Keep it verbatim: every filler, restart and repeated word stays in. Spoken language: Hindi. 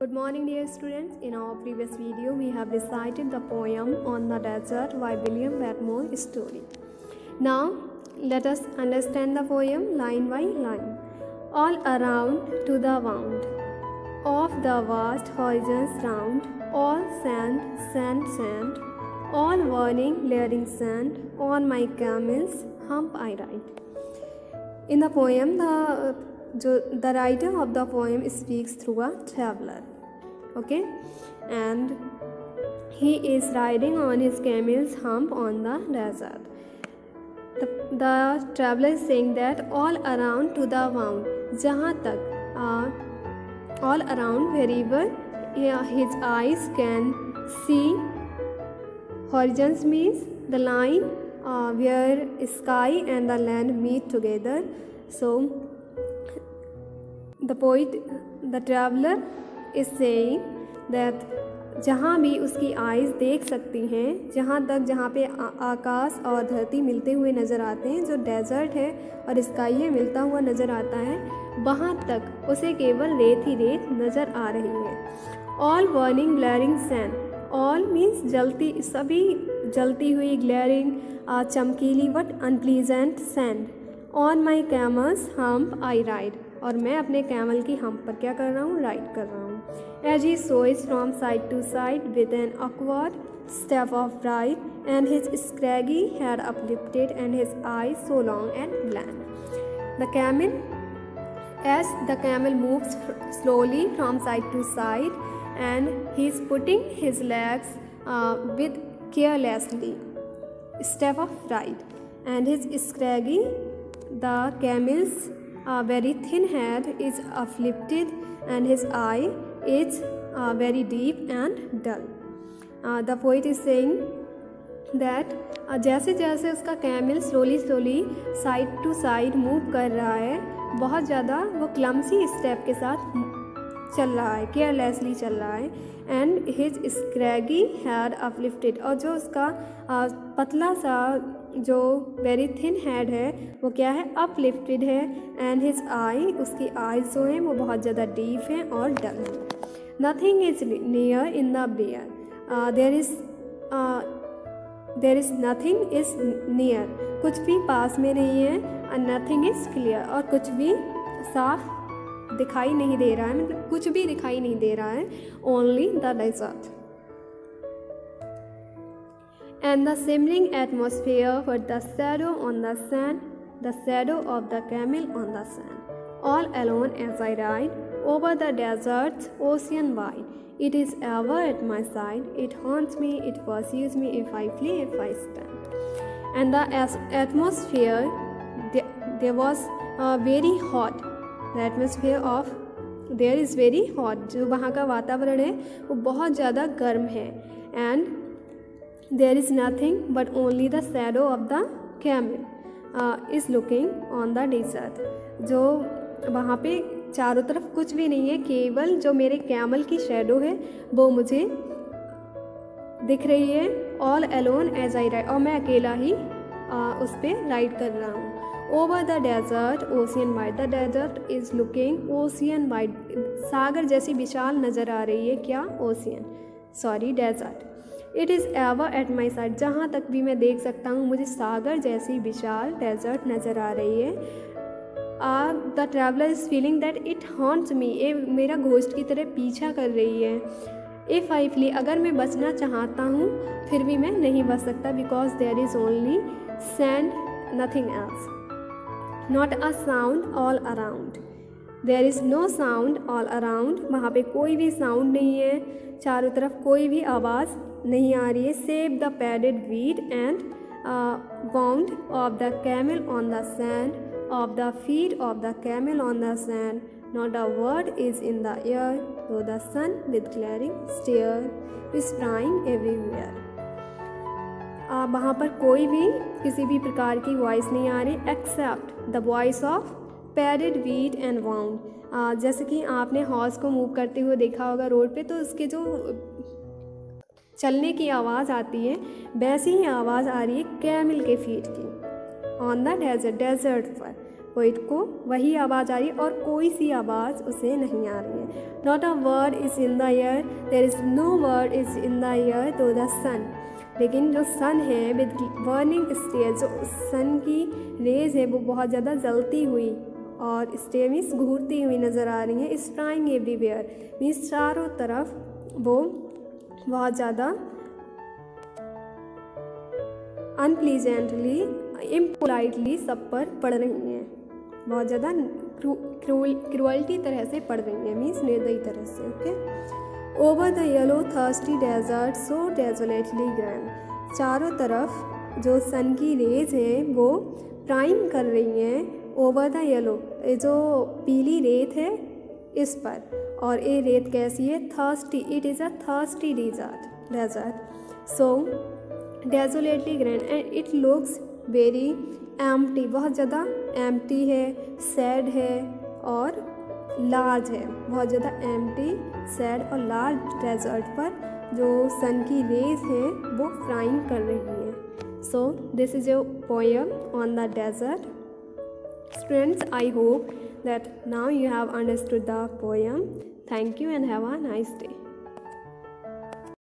Good morning, dear students. In our previous video, we have recited the poem On the Desert by William Wetmore Story. Now, let us understand the poem line by line. All around to the wound of the vast horizons round, all sand, sand, sand, all whirling, glaring sand, on my camel's hump I ride. In the poem, the the writer of the poem speaks through a traveler, okay, and he is riding on his camel's hump on the desert. The, the traveler is saying that all around to the wound, जहाँ तक uh, all around wherever yeah, his eyes can see. Horizons means the line uh, where sky and the land meet together. So the poet, the traveler is saying that जहाँ भी उसकी आइज़ देख सकती हैं, जहाँ तक जहाँ पे आ, आकाश और धरती मिलते हुए नज़र आते हैं, जो डेजर्ट है और स्काई है मिलता हुआ नज़र आता है, वहाँ तक उसे केवल रेत ही रेत नज़र आ रही है. All burning glaring sand, all means जलती, सभी जलती हुई, ग्लेरिंग चमकीली, but unpleasant sand. On my camel's hump I ride, और मैं अपने कैमल की हम्प पर क्या कर रहा हूँ, राइड कर रहा हूँ. As he sways from side to side with an awkward step of ride and his scraggy head uplifted and his eye so long and bland. The camel as the camel moves slowly from side to side and he is putting his legs uh, with carelessly step of ride, and his scraggy, the camel's uh, very thin head is uplifted and his eye is uh, very deep and dull. Uh, the poet is saying that uh, जैसे जैसे उसका camel slowly slowly side to side move कर रहा है, बहुत ज़्यादा वो क्लमसी स्टेप के साथ चल रहा है, केयरलेसली चल रहा है. And his scraggy head uplifted, और जो उसका आ, पतला सा जो वेरी थिन हेड है वो क्या है, अपलिफ्टेड है. एंड हिज आई, उसकी आइज़ जो हैं वो बहुत ज़्यादा डीप हैं और डल हैं. Nothing is near in the beer, there is there is nothing is near, कुछ भी पास में नहीं है. एंड नथिंग इज़ क्लियर, और कुछ भी साफ दिखाई नहीं दे रहा है, मतलब कुछ भी दिखाई नहीं दे रहा है. Only the desert and the simmering atmosphere for the shadow on the sand, the shadow of the camel on the sand. All alone as I ride over the desert's ocean wide, it is ever at my side, it haunts me, it pursues me if I flee, if I stand. And the atmosphere, there was uh, very hot, the atmosphere of there is very hot, जो वहाँ का वातावरण है वो बहुत ज़्यादा गर्म है. and there is nothing but only the shadow of the camel uh, is looking on the desert, जो वहाँ पे चारों तरफ कुछ भी नहीं है, केवल जो मेरे कैमल की शेडो है वो मुझे दिख रही है. All alone as I ride, और मैं अकेला ही आ, उस पर राइड कर रहा हूँ. Over the desert ocean wide, the desert is looking ocean wide, सागर जैसी विशाल नज़र आ रही है. क्या, ocean, sorry desert. It is ever at my side, जहाँ तक भी मैं देख सकता हूँ मुझे सागर जैसी विशाल डेजर्ट नज़र आ रही है. The traveller is feeling that it haunts me, ये मेरा घोस्ट की तरह पीछा कर रही है. इफ़ आई फ्ली, अगर मैं बचना चाहता हूँ फिर भी मैं नहीं बच सकता. Because there is only sand, nothing else. Not a sound all around, there is no sound all around, वहाँ पे कोई भी साउंड नहीं है, चारों तरफ कोई भी आवाज़ नहीं आ रही है. Save the padded weed and bound of the camel on the sand, of the feet of the camel on the sand, not a word is in the air, though the sun with glaring stare is prying everywhere. आ, वहाँ पर कोई भी किसी भी प्रकार की वॉइस नहीं आ रही, except the voice of padded wheat and wound. जैसे कि आपने हॉर्स को मूव करते हुए देखा होगा रोड पे, तो उसके जो चलने की आवाज़ आती है वैसी ही आवाज़ आ रही है कैमल के फीट की. ऑन द डेजर्ट, डेजर्ट पर पोइट को वही आवाज़ आ रही है और कोई सी आवाज़ उसे नहीं आ रही है। Not a word is in the air, there is no word is in the air to the sun. लेकिन जो सन है विद बर्निंग स्टेयर, जो सन की रेज है वो बहुत ज़्यादा जलती हुई और स्टेयर मीन्स घूरती हुई नज़र आ रही है। स्प्राइंग एवरीवेयर मीन्स चारों तरफ वो बहुत ज़्यादा अनप्लीजेंटली इम्पोलाइटली सब पर पड़ रही हैं, बहुत ज़्यादा क्रूअल्टी तरह से पड़ रही हैं, मीन्स निर्दयी तरह से। Okay. Over the yellow thirsty desert so desolately grand, चारों तरफ जो सन की रेज हैं वो प्राइम कर रही हैं ओवर द येलो, जो पीली रेत है इस पर। और ये रेत कैसी है? Thirsty, it is a thirsty desert desert so desolately grand and it looks very empty, बहुत ज़्यादा एम्प्टी है, सैड है और लार्ज है, बहुत ज़्यादा एम्प्टी, सैड और लार्ज डेजर्ट पर जो सन की रेज है वो प्राइम कर रही है। So this is your poem on the desert. Students, I hope that now you have understood the poem. Thank you and have a nice day.